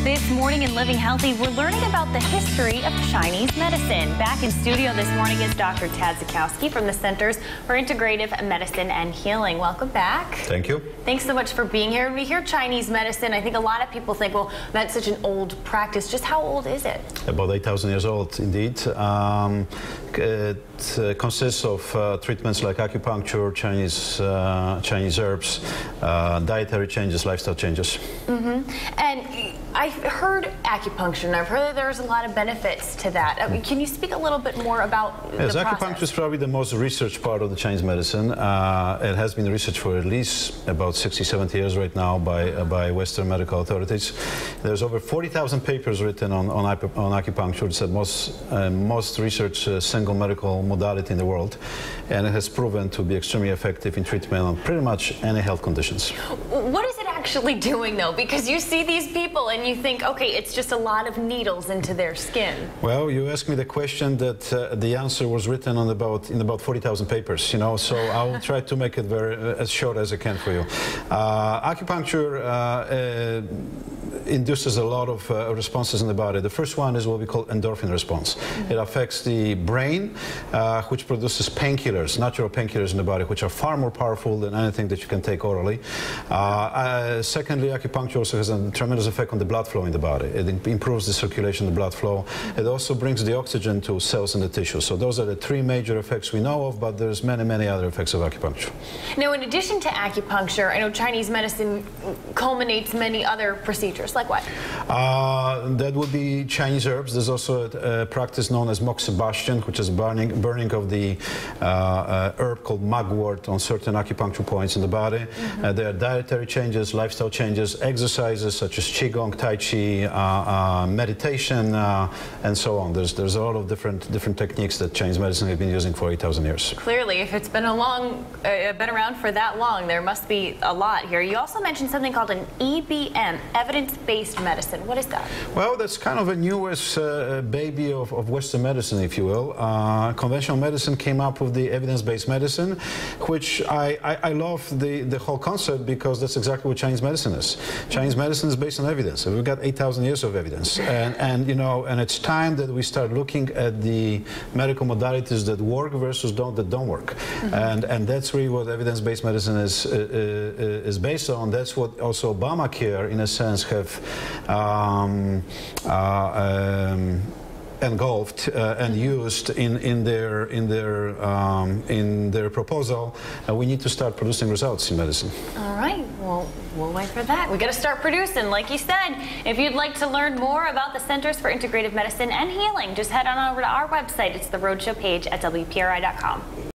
This morning in Living Healthy, we're learning about the history of Chinese medicine. Back in studio this morning is Dr. Sztykowski from the Centers for Integrative Medicine and Healing. Welcome back. Thank you. Thanks so much for being here. When we hear Chinese medicine, I think a lot of people think, well, that's such an old practice. Just how old is it? About 8,000 years old, indeed. It consists of treatments like acupuncture, Chinese herbs, dietary changes, lifestyle changes. And I've heard acupuncture, and I've heard that there's a lot of benefits to that. Can you speak a little bit more about the process? Acupuncture is probably the most researched part of the Chinese medicine. It has been researched for at least about 60, 70 years right now by Western medical authorities. There's over 40,000 papers written on acupuncture. It's the most researched single medical modality in the world, and it has proven to be extremely effective in treatment on pretty much any health conditions. What is it actually doing, though? Because you see these people and you think, okay, it's just a lot of needles into their skin. Well, you asked me the question that the answer was written on in about 40,000 papers, you know, so I will try to make it as short as I can for you. Acupuncture induces a lot of responses in the body. The first one is what we call endorphin response. It affects the brain, which produces painkillers, natural painkillers in the body, which are far more powerful than anything that you can take orally. Secondly, acupuncture also has a tremendous effect on the blood flow in the body. It improves the circulation of the blood flow. It also brings the oxygen to cells in the tissue. So those are the three major effects we know of, but there's many, many other effects of acupuncture. Now, in addition to acupuncture, I know Chinese medicine culminates many other procedures. Like what? That would be Chinese herbs. There's also a practice known as moxibustion, which is burning of the herb called mugwort on certain acupuncture points in the body. There are dietary changes, lifestyle changes, exercises such as qigong, tai chi, meditation, and so on. There's a lot of different techniques that Chinese medicine has been using for 8,000 years. Clearly, if it's been been around for that long, there must be a lot here. You also mentioned something called an EBM, evidence-based medicine. What is that? Well, that's kind of a newest baby of Western medicine, if you will. Conventional medicine came up with the evidence-based medicine, which I love the whole concept, because that's exactly what Chinese medicine is. Chinese medicine is based on evidence. We've got 8,000 years of evidence, and you know, and it's time that we start looking at the medical modalities that work versus that don't work, and that's really what evidence-based medicine is based on. That's what also Obamacare, in a sense, have engulfed and used in their proposal. We need to start producing results in medicine. All right, well, we'll wait for that. We got to start producing, like you said. If you'd like to learn more about the Centers for Integrative Medicine and Healing, just head on over to our website. It's the Rhode Show page at WPRI.com.